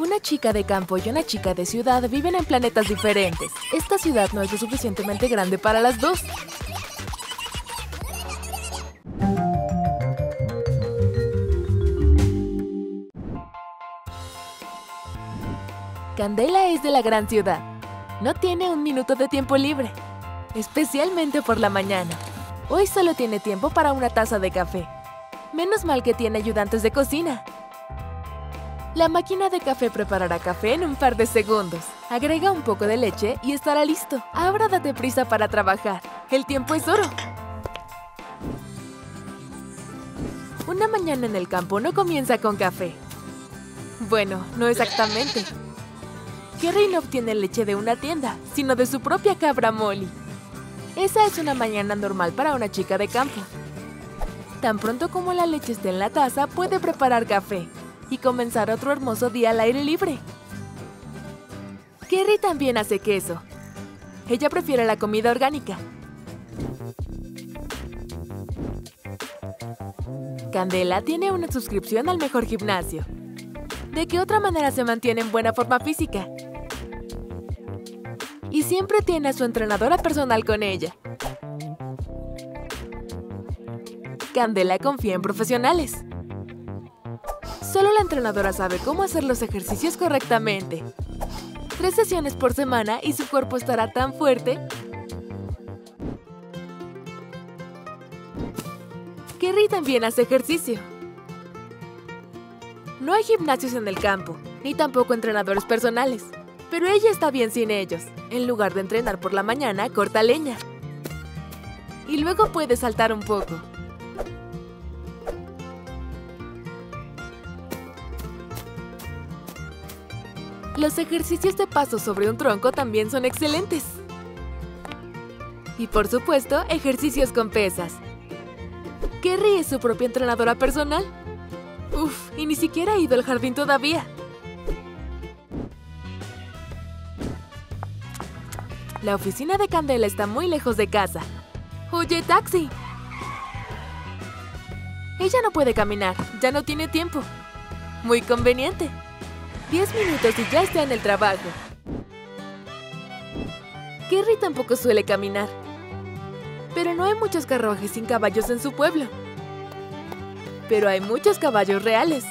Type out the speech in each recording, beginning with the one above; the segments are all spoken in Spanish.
Una chica de campo y una chica de ciudad viven en planetas diferentes. Esta ciudad no es lo suficientemente grande para las dos. Candela es de la gran ciudad. No tiene un minuto de tiempo libre, especialmente por la mañana. Hoy solo tiene tiempo para una taza de café. Menos mal que tiene ayudantes de cocina. La máquina de café preparará café en un par de segundos. Agrega un poco de leche y estará listo. Ahora date prisa para trabajar. El tiempo es oro. Una mañana en el campo no comienza con café. Bueno, no exactamente. Kerry no obtiene leche de una tienda, sino de su propia cabra Molly. Esa es una mañana normal para una chica de campo. Tan pronto como la leche esté en la taza, puede preparar café y comenzar otro hermoso día al aire libre. Kerry también hace queso. Ella prefiere la comida orgánica. Candela tiene una suscripción al mejor gimnasio. ¿De qué otra manera se mantiene en buena forma física? Y siempre tiene a su entrenadora personal con ella. Candela confía en profesionales. Solo la entrenadora sabe cómo hacer los ejercicios correctamente. 3 sesiones por semana y su cuerpo estará tan fuerte. Kerry también hace ejercicio. No hay gimnasios en el campo, ni tampoco entrenadores personales. Pero ella está bien sin ellos. En lugar de entrenar por la mañana, corta leña. Y luego puede saltar un poco. Los ejercicios de paso sobre un tronco también son excelentes. Y por supuesto, ejercicios con pesas. Kerry es su propia entrenadora personal. Uf, y ni siquiera ha ido al jardín todavía. La oficina de Candela está muy lejos de casa. ¡Oye, taxi! Ella no puede caminar, ya no tiene tiempo. Muy conveniente. 10 minutos y ya está en el trabajo. Kerry tampoco suele caminar. Pero no hay muchos carruajes sin caballos en su pueblo. Pero hay muchos caballos reales.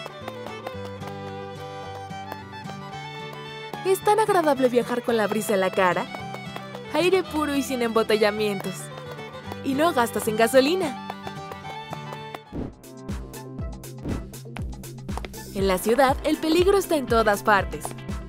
Es tan agradable viajar con la brisa en la cara. Aire puro y sin embotellamientos. Y no gastas en gasolina. En la ciudad, el peligro está en todas partes.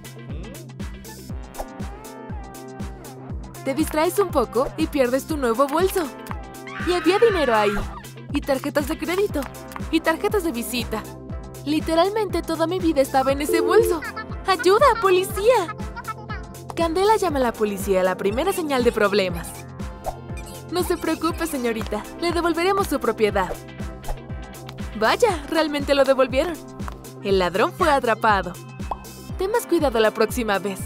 Te distraes un poco y pierdes tu nuevo bolso. Y había dinero ahí. Y tarjetas de crédito. Y tarjetas de visita. Literalmente toda mi vida estaba en ese bolso. ¡Ayuda, policía! Candela llama a la policía a la primera señal de problemas. No se preocupe, señorita. Le devolveremos su propiedad. Vaya, realmente lo devolvieron. El ladrón fue atrapado. Ten más cuidado la próxima vez.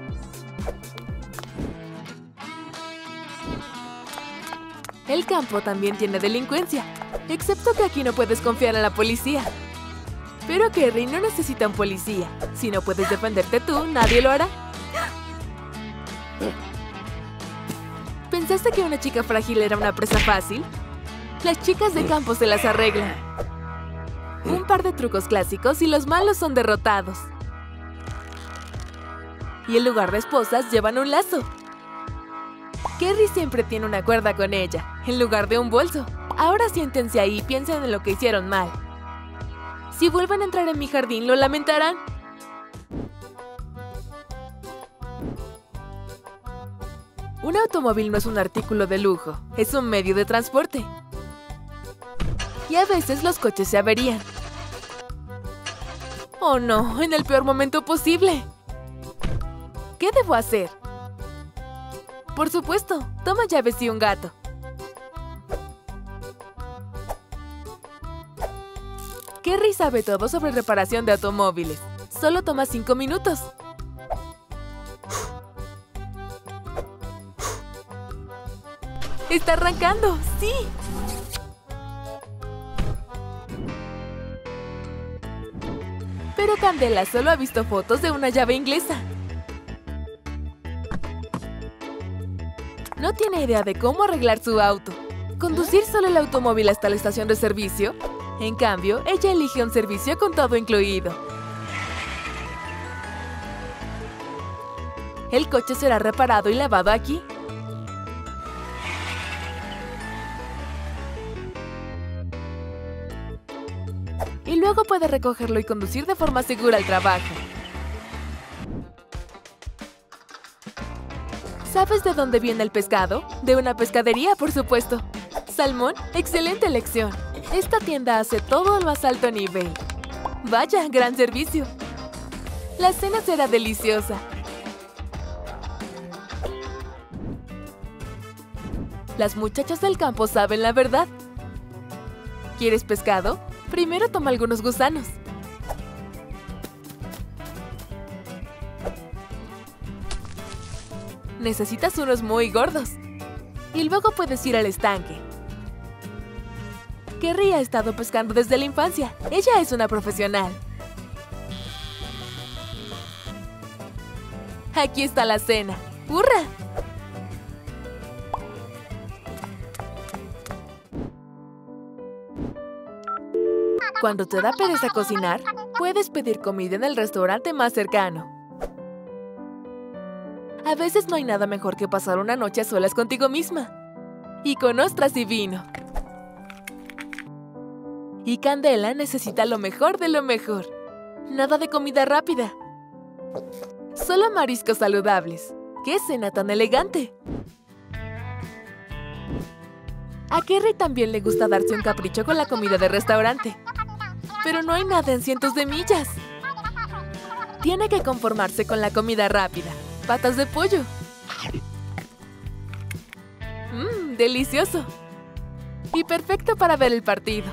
El campo también tiene delincuencia, excepto que aquí no puedes confiar en la policía. Pero Kerry no necesita un policía. Si no puedes defenderte tú, nadie lo hará. ¿Pensaste que una chica frágil era una presa fácil? Las chicas de campo se las arreglan. Un par de trucos clásicos y los malos son derrotados. Y en lugar de esposas, llevan un lazo. Kerry siempre tiene una cuerda con ella, en lugar de un bolso. Ahora siéntense ahí y piensen en lo que hicieron mal. Si vuelven a entrar en mi jardín, lo lamentarán. Un automóvil no es un artículo de lujo, es un medio de transporte. Y a veces los coches se averían. ¡Oh no! En el peor momento posible. ¿Qué debo hacer? Por supuesto, toma llaves y un gato. Kerry sabe todo sobre reparación de automóviles. Solo toma 5 minutos. ¡Está arrancando! ¡Sí! Pero Candela solo ha visto fotos de una llave inglesa. No tiene idea de cómo arreglar su auto. ¿Conducir solo el automóvil hasta la estación de servicio? En cambio, ella elige un servicio con todo incluido. El coche será reparado y lavado aquí. Y luego puede recogerlo y conducir de forma segura al trabajo. ¿Sabes de dónde viene el pescado? De una pescadería, por supuesto. Salmón, excelente elección. Esta tienda hace todo al más alto nivel. Vaya, gran servicio. La cena será deliciosa. Las muchachas del campo saben la verdad. ¿Quieres pescado? Primero toma algunos gusanos. Necesitas unos muy gordos. Y luego puedes ir al estanque. Kerry ha estado pescando desde la infancia. Ella es una profesional. Aquí está la cena. ¡Hurra! Cuando te da pereza cocinar, puedes pedir comida en el restaurante más cercano. A veces no hay nada mejor que pasar una noche a solas contigo misma. Y con ostras y vino. Y Candela necesita lo mejor de lo mejor. Nada de comida rápida. Solo mariscos saludables. ¡Qué cena tan elegante! A Kerry también le gusta darse un capricho con la comida de restaurante. Pero no hay nada en cientos de millas. Tiene que conformarse con la comida rápida. Patas de pollo. ¡Delicioso! Y perfecto para ver el partido.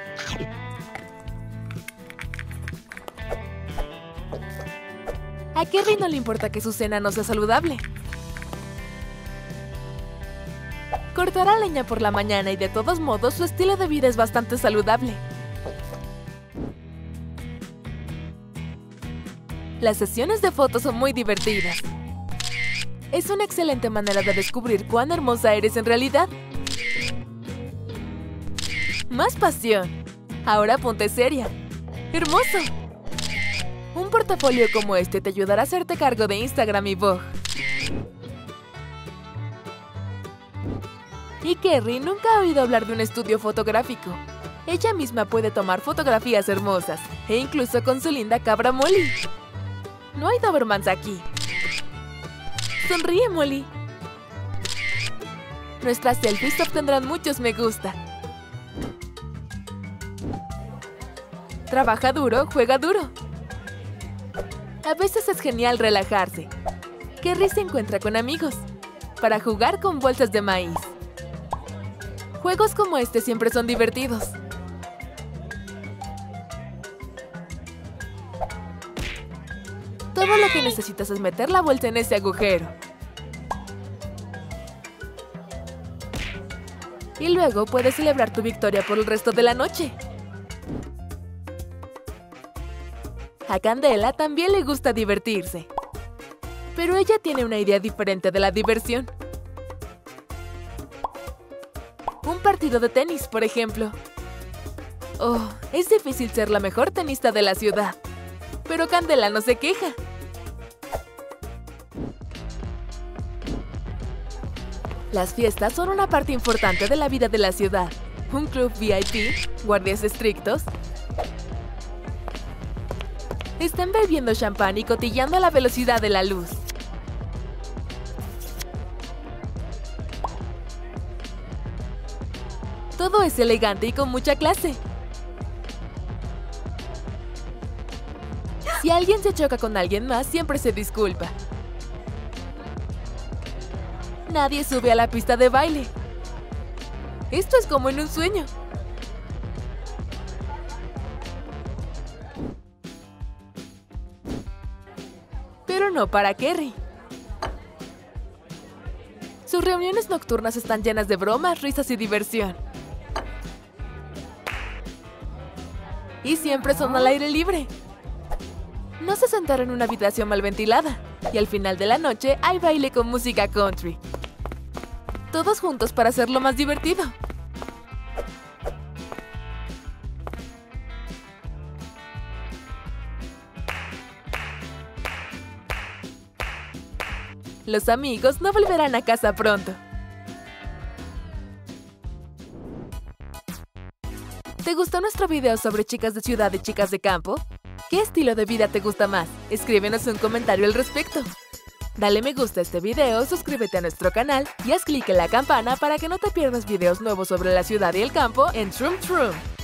A Kerry no le importa que su cena no sea saludable. Cortará leña por la mañana y de todos modos su estilo de vida es bastante saludable. Las sesiones de fotos son muy divertidas. Es una excelente manera de descubrir cuán hermosa eres en realidad. Más pasión. Ahora ponte seria. ¡Hermoso! Un portafolio como este te ayudará a hacerte cargo de Instagram y Vogue. Y Kerry nunca ha oído hablar de un estudio fotográfico. Ella misma puede tomar fotografías hermosas, e incluso con su linda cabra Molly. No hay Dobermans aquí. Sonríe, Molly. Nuestras selfies obtendrán muchos me gusta. Trabaja duro, juega duro. A veces es genial relajarse. Kerry se encuentra con amigos para jugar con bolsas de maíz. Juegos como este siempre son divertidos. Todo lo que necesitas es meter la bolsa en ese agujero. Y luego puedes celebrar tu victoria por el resto de la noche. A Candela también le gusta divertirse. Pero ella tiene una idea diferente de la diversión. Un partido de tenis, por ejemplo. Oh, es difícil ser la mejor tenista de la ciudad. Pero Candela no se queja. Las fiestas son una parte importante de la vida de la ciudad. Un club VIP, guardias estrictos. Están bebiendo champán y cotilleando a la velocidad de la luz. Todo es elegante y con mucha clase. Si alguien se choca con alguien más, siempre se disculpa. Nadie sube a la pista de baile. Esto es como en un sueño. Pero no para Kerry. Sus reuniones nocturnas están llenas de bromas, risas y diversión. Y siempre son al aire libre. No se sentaron en una habitación mal ventilada. Y al final de la noche hay baile con música country. Todos juntos para hacerlo más divertido. Los amigos no volverán a casa pronto. ¿Te gustó nuestro video sobre chicas de ciudad y chicas de campo? ¿Qué estilo de vida te gusta más? Escríbenos un comentario al respecto. Dale me gusta a este video, suscríbete a nuestro canal y haz clic en la campana para que no te pierdas videos nuevos sobre la ciudad y el campo en Troom Troom.